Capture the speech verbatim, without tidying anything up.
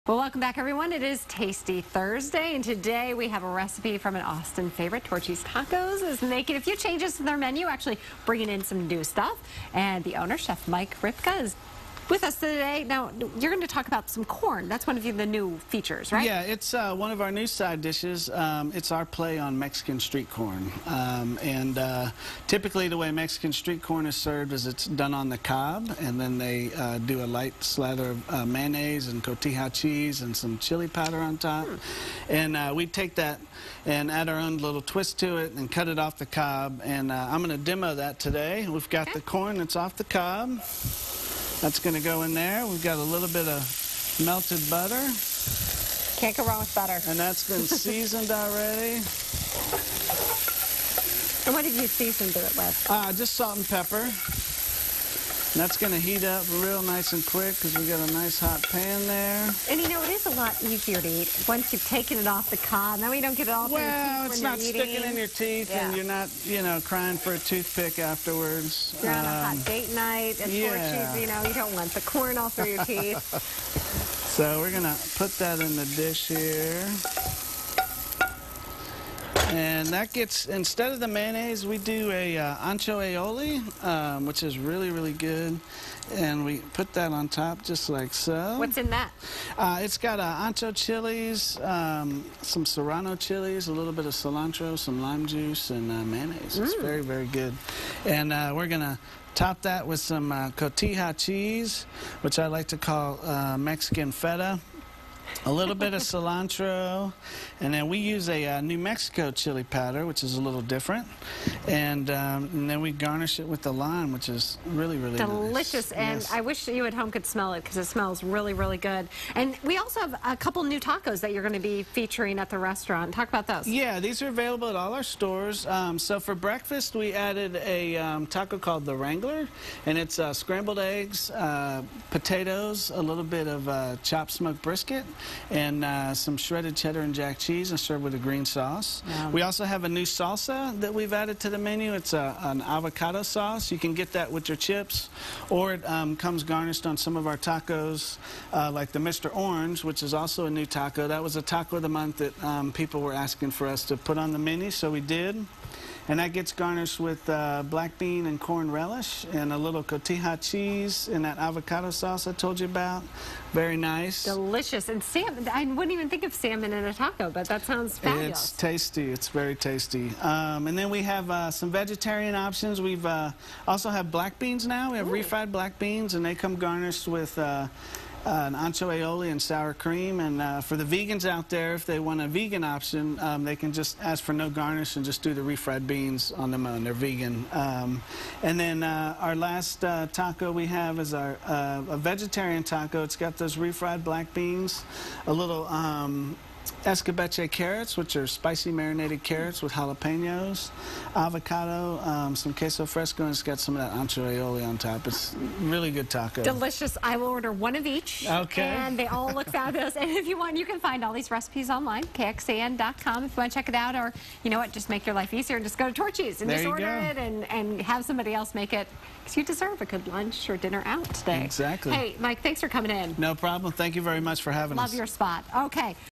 Well, welcome back, everyone. It is Tasty Thursday, and today we have a recipe from an Austin favorite. Torchy's Tacos is making a few changes to their menu, actually bringing in some new stuff. And the owner, Chef Mike Ripka, is with us today. Now, you're going to talk about some corn. That's one of the new features, right? Yeah, it's uh, one of our new side dishes. Um, it's our play on Mexican street corn. Um, and uh, typically the way Mexican street corn is served is it's done on the cob, and then they uh, do a light slather of uh, mayonnaise and cotija cheese and some chili powder on top. Hmm. And uh, we take that and add our own little twist to it and cut it off the cob. And uh, I'm going to demo that today. We've got okay. the corn that's off the cob. That's going to go in there. We've got a little bit of melted butter. Can't go wrong with butter. And that's been seasoned already. And what did you season it with? Uh, just salt and pepper. And that's going to heat up real nice and quick because we got a nice hot pan there. And you know, it is a lot easier to eat once you've taken it off the cob. Now we don't get it all through well, your teeth it's when not you're sticking eating. in your teeth, yeah. and you're not, you know, crying for a toothpick afterwards. You're on um, a hot date night at yeah. Torchy's, you know, you don't want the corn all through your teeth. So we're going to put that in the dish here. And that gets, instead of the mayonnaise, we do a uh, ancho aioli, um, which is really, really good. And we put that on top just like so. What's in that? Uh, it's got uh, ancho chilies, um, some serrano chilies, a little bit of cilantro, some lime juice, and uh, mayonnaise. Mm. It's very, very good. And uh, we're going to top that with some uh, cotija cheese, which I like to call uh, Mexican feta. A little bit of cilantro, and then we use a uh, New Mexico chili powder, which is a little different, and, um, and then we garnish it with the lime, which is really, really delicious. Nice. And yes. I wish you at home could smell it because it smells really, really good. And we also have a couple new tacos that you're going to be featuring at the restaurant. Talk about those. Yeah, these are available at all our stores. Um, so for breakfast, we added a um, taco called the Wrangler, and it's uh, scrambled eggs, uh, potatoes, a little bit of uh, chopped smoked brisket, and uh, some shredded cheddar and jack cheese, and served with a green sauce. Um, we also have a new salsa that we've added to the menu. It's a, an avocado sauce. You can get that with your chips, or it um, comes garnished on some of our tacos, uh, like the Mister Orange, which is also a new taco. That was a taco of the month that um, people were asking for us to put on the menu, so we did. And that gets garnished with uh, black bean and corn relish and a little cotija cheese and that avocado sauce I told you about. Very nice. Delicious. And salmon, I wouldn't even think of salmon in a taco, but that sounds fabulous. It's tasty. It's very tasty. Um, and then we have uh, some vegetarian options. We've uh, also have black beans now. We have Ooh. refried black beans, and they come garnished with uh, Uh, an ancho aioli and sour cream. And uh, for the vegans out there, if they want a vegan option, um, they can just ask for no garnish and just do the refried beans on them own. They're vegan. Um, and then uh, our last uh, taco we have is our uh, a vegetarian taco. It's got those refried black beans, a little um, escabeche carrots, which are spicy marinated carrots with jalapenos, avocado, um, some queso fresco, and it's got some of that ancho aioli on top. It's a really good taco. Delicious. I will order one of each. Okay. And they all look fabulous. And if you want, you can find all these recipes online, K X A N dot com, if you want to check it out. Or, you know what, just make your life easier and just go to Torchy's and there just order go. it and, and have somebody else make it. Because you deserve a good lunch or dinner out today. Exactly. Hey, Mike, thanks for coming in. No problem. Thank you very much for having Love us. Love your spot. Okay.